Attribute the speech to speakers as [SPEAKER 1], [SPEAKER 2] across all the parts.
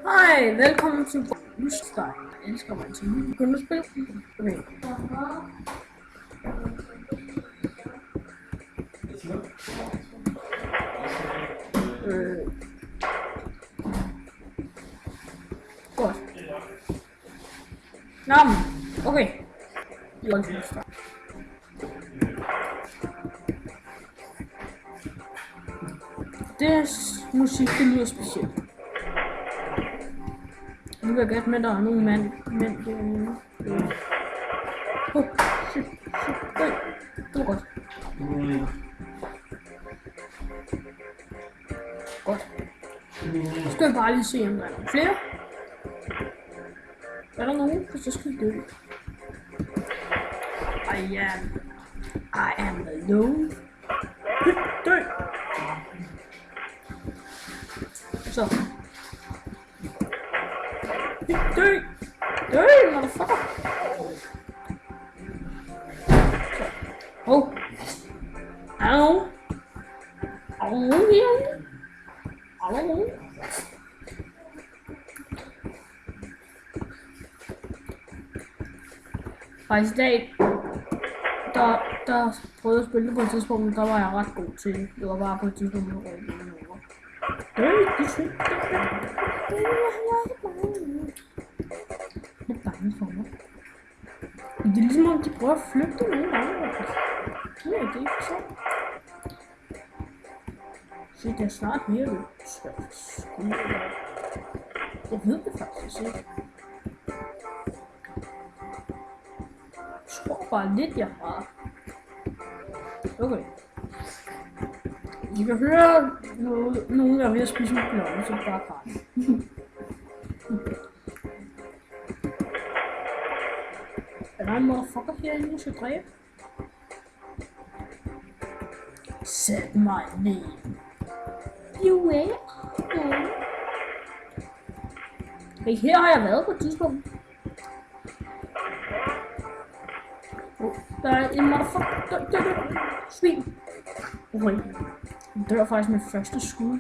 [SPEAKER 1] Hej, velkommen til Lyststeg. Jeg elsker mig til nu. Begynder at spille. Okay. Godt. Nå, okay. Lyststeg. Det musik, det lyder specielt. Nu vil jeg gætte med, at der er nogle mænd derinde. Shit. Det var godt. Godt. Så skal jeg bare lige se, om der er nogle flere. Er der nogen? Så skal vi dø. I am alone. Dø! Så. Dø, motherfucker! Så. Er der nogen? Er der nogen herinde? Er der nogen? Faktisk i dag, der prøvede jeg at spille det på et tidspunkt, men der var jeg ret god til det. Det var bare på et tidspunkt, hvor jeg ikke over. Lidt bange for mig. Det er ligesom om de prøver at flygte nogle gange. Det er ikke så. Så det er snart mere svært. Jeg ved det faktisk ikke. Jeg tror bare lidt, jeg har. Okay. I kan høre nogen der er ved at spise en blomme, så bare klar. Er der en motherfucker herinde, jeg skal dræbe? Sæt mig ned. You wait. Hey, her har jeg været på et tidspunkt. Der er en motherfucker. Dø. Svin. Okay. Jeg dør faktisk med første skud.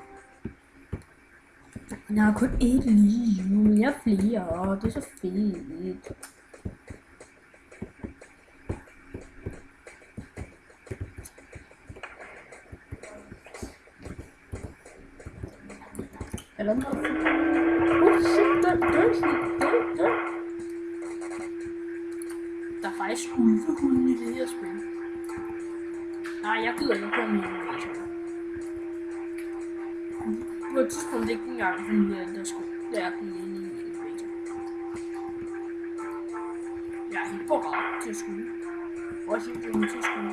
[SPEAKER 1] Jeg har kun et liv, men jeg er flere, og det er så fedt. Eller shit, dø. Der er faktisk ulvehunde i det her spil. Nej, jeg gider ikke på min invasion. På et tidspunkt ikke engang finde ud af, der skulle være den inde i invasion. Jeg er helt parat til at skyde. Også helt til at skyde.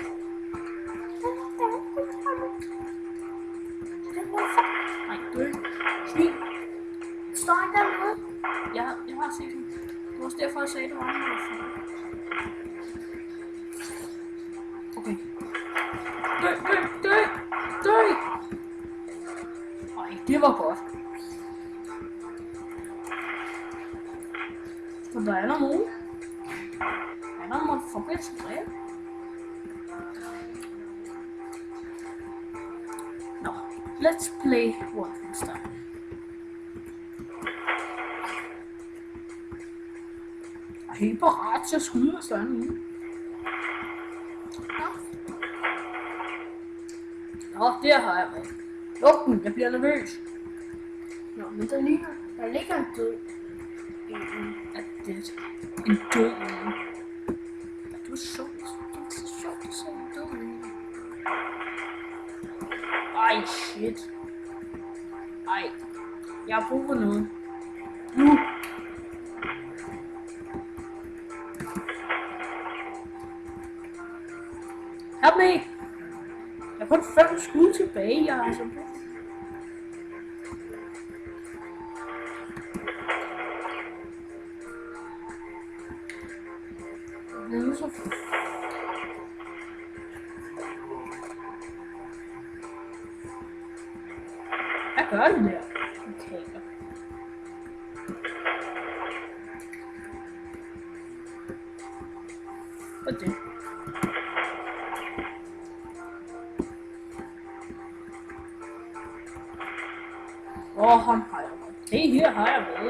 [SPEAKER 1] Nej, dø. Svin. Står ikke dernede? Jeg har set den. Det var også derfor, jeg sagde, det var en. Okay. Dø! Ej, det var godt. Så der er der nogen. Er der nogen motherfucker til dræbe? Nå, let's play Wolfenstein. Jeg er helt parat til at skyde, hvis der er nogen. Nå, der har jeg været. Luk den, jeg bliver nervøs. Nå, men der ligger en død. En død. Det var sjovt. Det var så sjovt at se en død. Ej, shit. Ej, jeg har brug for noget. Nu. Help me. Jeg har kun 5 skud tilbage, jeg har altså. Det er så. Hvad gør den der? Okay. Hvad er det? Ham har jeg godt. Det her har jeg med.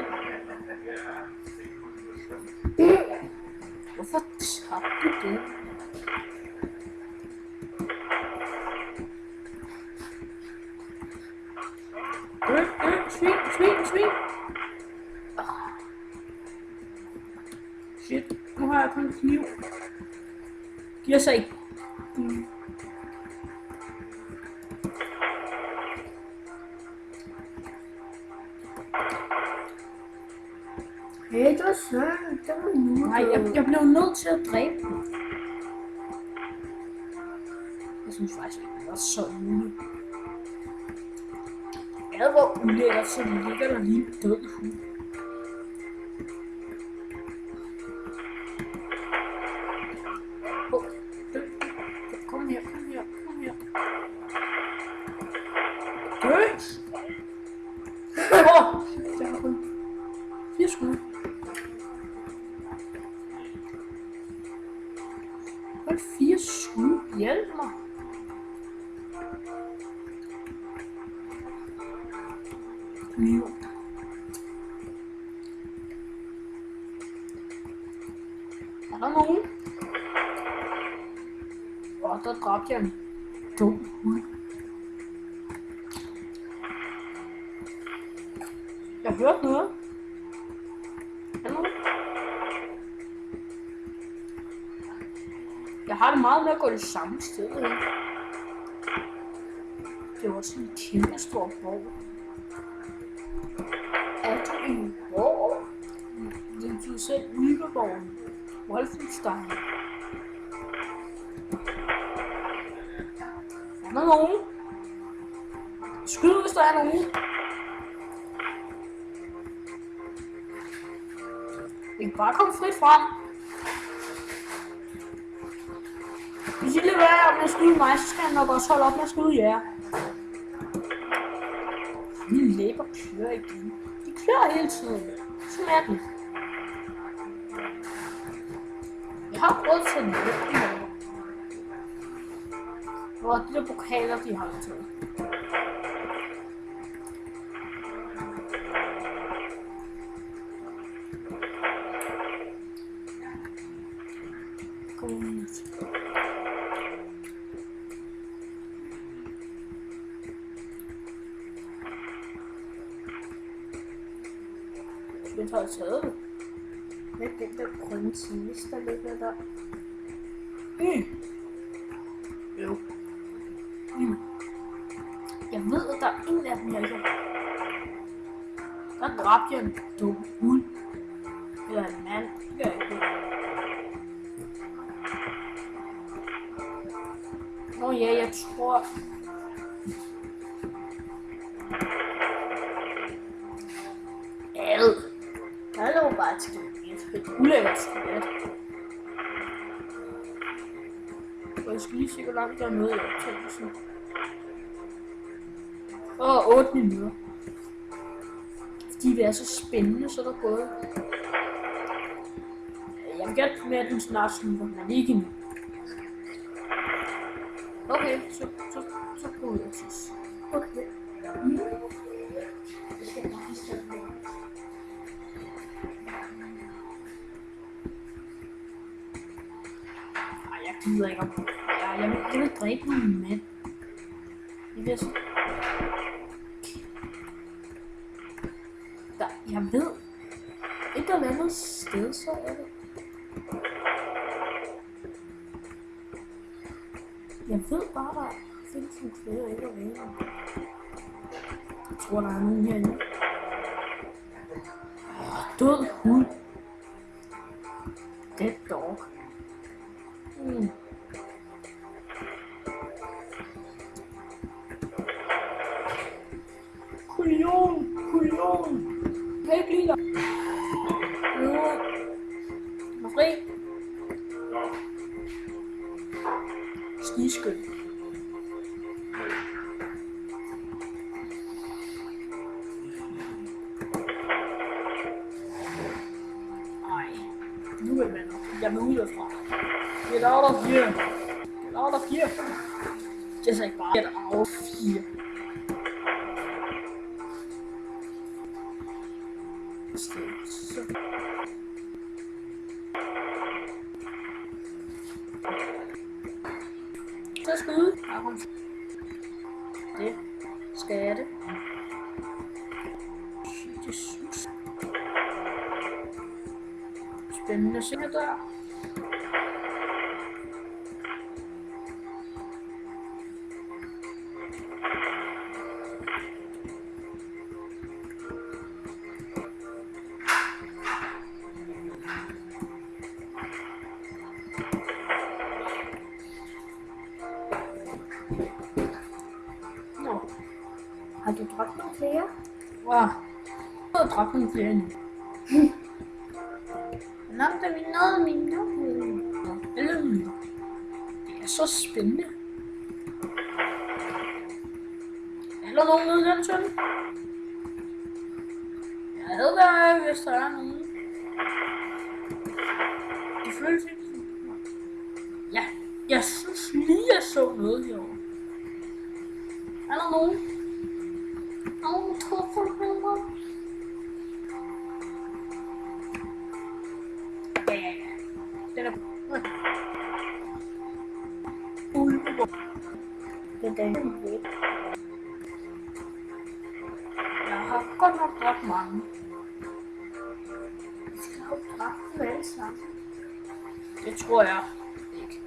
[SPEAKER 1] Hvorfor tabte du det? Svin. Shit, nu har jeg kun kniv. Giver sig ikke.
[SPEAKER 2] Hey, det var synd. Det var nu.
[SPEAKER 1] Nej, jeg blev nødt til at dræbe den. Jeg synes faktisk ikke, det var så ulækkert. Det var ulækkert, så ligger der lige en død hund. Kom her. Dø! Jeg har kun 4 skud. Hold 4 skud. Hjælp mig. Kniv. Er der nogen? Der dræbte jeg en dum hund. Jeg hørte noget. Hallo? Jeg har det meget med at gå det samme sted. Det var sådan en kæmpe stor borg. Er du en borg? Det betyder selv Ulveborgen. Wolfenstein. Er der nogen? Skyd, hvis der er nogen. Vi kan bare komme frit frem. Hvis I lader være med at skyde mig, så skal jeg nok også holde op med at skyde jer. Mine læber klør igen. De klør hele tiden. Så mærkeligt. Jeg har råd til at læbe dem over. Hvor de der pokaler, de har taget. Kom ind. Jeg har taget det. Med den der grønne tis, der ligger der. Jo. Jeg ved, at der er ingen af dem, jeg ikke har. Der dræbte jeg en dum hund. Eller en mand. Det gør jeg ikke. Nå ja, jeg tror... Ad. Der lå bare et skelet. Et ulækkert skelet. Og jeg skal lige se, hvor langt jeg er med i optagelsen. 8 minutter. Fordi det er så spændende, så er der gået. Jeg vil gætte med, at den snart slutter, men ikke endnu. Okay, så går jeg til. Okay. Jeg gider ikke om. Jeg vil dræbe min mand. Det er så... Jeg ved. Et eller andet sted, så er det. Jeg ved bare, der findes nogle flere ikke at vælge. Jeg tror, der er nogen herinde. Død hund. Dead dog. Kujon. Jeg kan ikke lide dig. Var fri. Skidskøn. Ej. Nu er man. Jeg er ude derfra. Get out of here. Get out of here. Jeg sagde bare get out of here. Så. Så skyde. Det skal jeg det. Jesus. Spændende sikkert der. Nå.
[SPEAKER 2] Har du dræbt nogle flere?
[SPEAKER 1] Wow. Jeg har dræbt nogle flere endnu. Nå, der er vi noget mindre. Eller mindre. Det er så spændende. Er der nogen nede i den tønde? Jeg ved der, hvis der er nogen. Det føles ikke sådan. Ja, jeg synes lige, jeg så noget herovre. Er der nogen? Nogen tror på mig? Ja. Den er...
[SPEAKER 2] Det er den.
[SPEAKER 1] Jeg har godt nok dræbt mange.
[SPEAKER 2] Vi skal have dræbt dem alle sammen.
[SPEAKER 1] Det tror jeg ikke.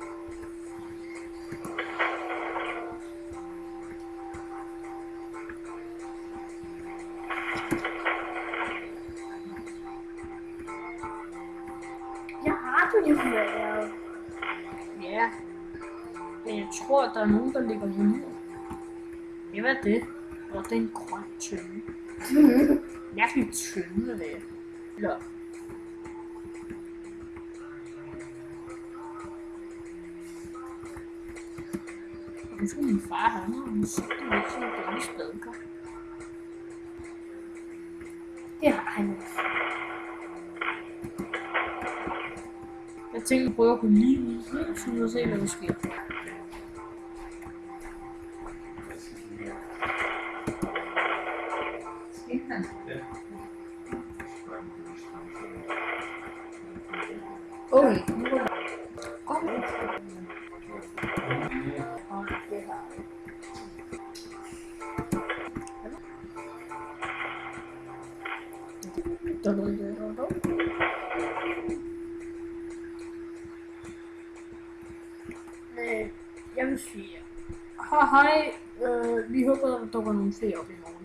[SPEAKER 2] Jeg har du det her.
[SPEAKER 1] Ja. Men jeg tror, at der er nogen, der ligger ude. Det var det. Og det er en grøn tønde. Mærkelig tønde, hvad det. Eller... Nu skal min far have noget musik, det er ikke sådan en dårlig spadker.
[SPEAKER 2] Det har han også.
[SPEAKER 1] Jeg tænker at prøve at gå lige ud og se, hvad der sker. Okay. Kom.
[SPEAKER 2] Det har han.
[SPEAKER 1] Jeg vil sige, hej, vi håber, at der dukker nogle flere op i morgen.